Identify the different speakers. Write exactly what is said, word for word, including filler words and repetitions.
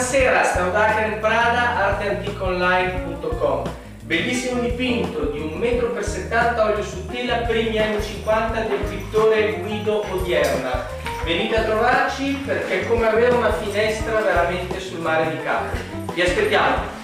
Speaker 1: Buonasera, Staudacher Prada, arte antica online punto com. Bellissimo dipinto di un metro per settanta olio sottile a primi anni cinquanta del pittore Guido Odierna. Venite a trovarci perché è come avere una finestra veramente sul mare di Capri. Vi aspettiamo!